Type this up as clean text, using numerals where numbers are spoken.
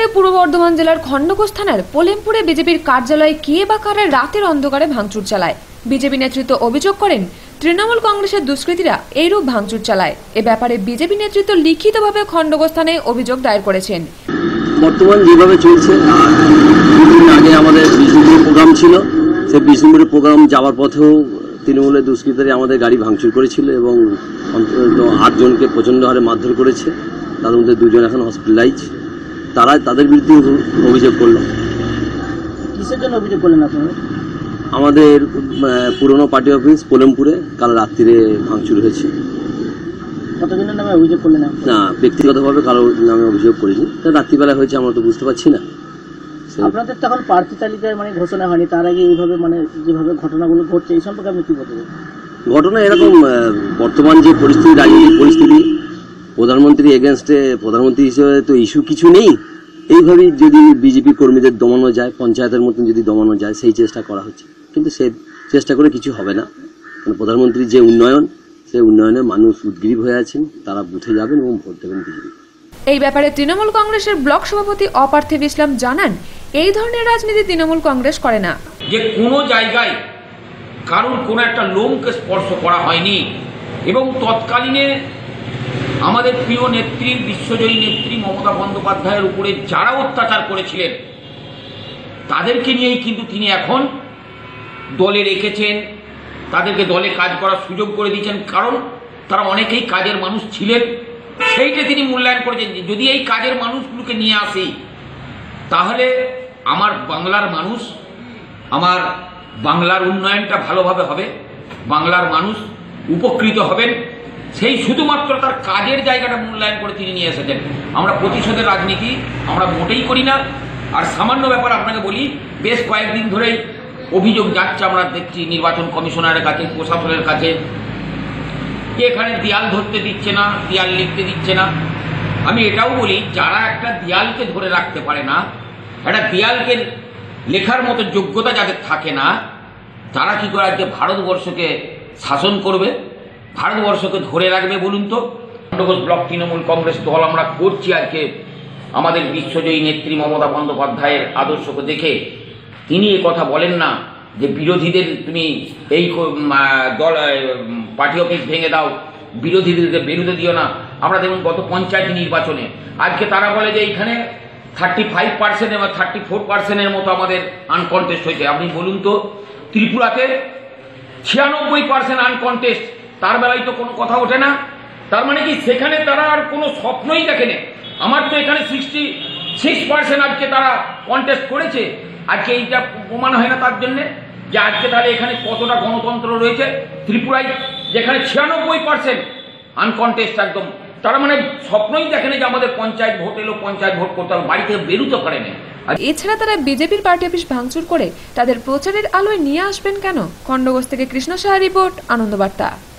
এবারে পূর্ব বর্ধমান জেলার খণ্ডঘোষ থানার পোলেমপুরে বিজেপির কার্যালয়ে কে বা কারা রাতের অন্ধকারে ভাঙচুর চালায়। বিজেপি নেতৃত্ব অভিযোগ করেন তৃণমূল কংগ্রেসের দুষ্কৃতীরা এইরূপ ভাঙচুর চালায়। এ ব্যাপারে বিজেপি নেতৃত্ব লিখিতভাবে খণ্ডঘোষ থানায় অভিযোগ দায়ের করেছেন। বর্তমান যেভাবে চলছে, দুদিন আগে আমাদের বিষ্ণুপুর প্রোগ্রাম ছিল, সেই বিষ্ণুপুরের প্রোগ্রাম যাওয়ার পথেও তৃণমূলের দুষ্কৃতীরা আমাদের গাড়ি ভাঙচুর করেছিল এবং অন্তত 8 জনকে প্রচণ্ড হারে মারধর করেছে। তাদের মধ্যে 2 জন এখন হসপিটালাইজ। তাদের বিরুদ্ধে অভিযোগ করল। কিসের জন্য অভিযোগ করলেন আপনারা? আমাদের পুরনো পার্টি অফিস পোলেমপুরে কাল রাত্রিরে ভাঙচুর হয়েছে। কতজনের নামে অভিযোগ করলেন? না, ব্যক্তিগতভাবে কারোর নামে অভিযোগ করিনি। রাত্রিবেলা হয়েছে, আমরা তো বুঝতে পারছি না। আপনাদের তখন প্রার্থী তালিকায় ঘোষণা হয়নি, তার আগে এইভাবে যেভাবে ঘটনাগুলো ঘটছে, এই সম্পর্কে আপনি কি বলতে? ঘটনা এরকম, বর্তমান যে পরিস্থিতি, রাজনৈতিক পরিস্থিতি, প্রধানমন্ত্রী এগেনস্টে প্রধানমন্ত্রী হিসেবে তো ইস্যু কিছু নেই। এইভাবেই যদি বিজেপি কর্মীদের দমানো যায়, পঞ্চায়েতের মতন যদি দমানো যায়, সেই চেষ্টা করা হচ্ছে। কিন্তু সেই চেষ্টা করে কিছু হবে না। প্রধানমন্ত্রীর যে উন্নয়ন, সেই উন্নয়নে মানুষ উদ্গ্রীব হয়ে আছেন। তারা বুথে যাবেন এবং ভোট দেবেন বিজেপি। এই ব্যাপারে তৃণমূল কংগ্রেসের ব্লক সভাপতি অপার্থিব ইসলাম জানান, এই ধরনের রাজনীতি তৃণমূল কংগ্রেস করে না। যে কোনো জায়গায় কারণ কোনো একটা লোমকে স্পর্শ করা হয়নি এবং তৎকালীনে আমাদের প্রিয় নেত্রী, বিশ্বজয়ী নেত্রী মমতা বন্দ্যোপাধ্যায়ের উপরে যারা অত্যাচার করেছিলেন তাদেরকে নিয়েই কিন্তু তিনি এখন দলে রেখেছেন, তাদেরকে দলে কাজ করার সুযোগ করে দিয়েছেন। কারণ তারা অনেকেই কাজের মানুষ ছিলেন, সেইটা তিনি মূল্যায়ন করেছেন যে যদি এই কাজের মানুষগুলোকে নিয়ে আসি তাহলে আমার বাংলার মানুষ, আমার বাংলার উন্নয়নটা ভালোভাবে হবে, বাংলার মানুষ উপকৃত হবেন। সেই শুধুমাত্র তার কাজের জায়গাটা মূল্যায়ন করে তিনি নিয়ে এসেছেন। আমরা প্রতিশোধের রাজনীতি আমরা মোটেই করি না। আর সামান্য ব্যাপার আপনাকে বলি, বেশ কয়েকদিন ধরেই অভিযোগ যাচ্ছে, আমরা দেখছি নির্বাচন কমিশনারের কাছে, প্রশাসনের কাছে, এখানে দেয়াল ধরতে দিচ্ছে না, দেয়াল লিখতে দিচ্ছে না। আমি এটাও বলি, যারা একটা দেয়ালকে ধরে রাখতে পারে না, একটা দেয়ালকে লেখার মতো যোগ্যতা যাদের থাকে না, তারা কি করে আজকে ভারতবর্ষকে শাসন করবে, ভারতবর্ষকে ধরে রাখবে বলুন তো? খণ্ডঘোষ ব্লক তৃণমূল কংগ্রেস দল আমরা করছি আজকে আমাদের বিশ্বজয়ী নেত্রী মমতা বন্দ্যোপাধ্যায়ের আদর্শকে দেখে। তিনি এ কথা বলেন না যে বিরোধীদের তুমি এই দল পার্টি অফিস ভেঙে দাও, বিরোধীদেরকে বেরোতে দিও না। আমরা দেখুন গত পঞ্চায়েত নির্বাচনে আজকে তারা বলে যে এইখানে 35% এবং 34% মতো আমাদের আনকনটেস্ট হয়েছে। আপনি বলুন তো, ত্রিপুরাতে 96% আনকনটেস্ট, তার বেলায় তো কোনো কথা ওঠে না। তার মানে কি সেখানে তারা আর কোনো স্বপ্নই দেখেনি। আমার তো এখানে 66% আজকে তারা কন্টেস্ট করেছে। আজকে এইটা প্রমাণ হয় না তার জন্যে যে আজকে তাহলে এখানে কতটা গণতন্ত্র রয়েছে। ত্রিপুরায় যেখানে 96% আনকনটেস্ট একদম, তারা মানে স্বপ্নই দেখেনি যে আমাদের পঞ্চায়েত ভোট এলো, পঞ্চায়েত ভোট করতে হবে, বাড়ি থেকে বেরোতে পারেনি। এছাড়া তারা বিজেপির পার্টি অফিস ভাঙচুর করে তাদের প্রচারের আলোয় নিয়ে আসবেন কেন? খণ্ডঘোষ থেকে কৃষ্ণ সাহা রিপোর্ট, আনন্দবার্তা।